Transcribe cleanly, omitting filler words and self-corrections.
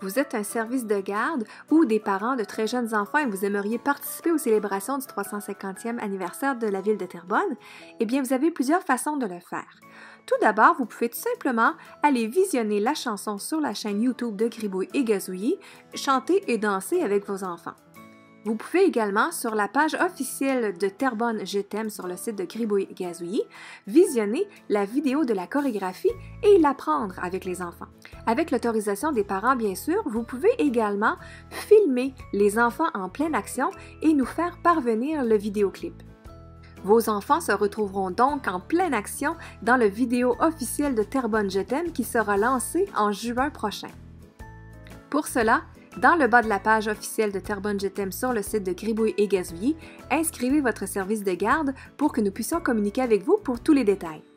Vous êtes un service de garde ou des parents de très jeunes enfants et vous aimeriez participer aux célébrations du 350e anniversaire de la ville de Terrebonne? Eh bien, vous avez plusieurs façons de le faire. Tout d'abord, vous pouvez tout simplement aller visionner la chanson sur la chaîne YouTube de Gribouille et Gazouillis, chanter et danser avec vos enfants. Vous pouvez également, sur la page officielle de Terrebonne Je t'aime sur le site de Gribouille et Gazouillis, visionner la vidéo de la chorégraphie et l'apprendre avec les enfants. Avec l'autorisation des parents, bien sûr, vous pouvez également filmer les enfants en pleine action et nous faire parvenir le vidéoclip. Vos enfants se retrouveront donc en pleine action dans le vidéo officiel de Terrebonne Je t'aime qui sera lancé en juin prochain. Pour cela, dans le bas de la page officielle de Terrebonne Je t'aime sur le site de Gribouille et Gazouillis, inscrivez votre service de garde pour que nous puissions communiquer avec vous pour tous les détails.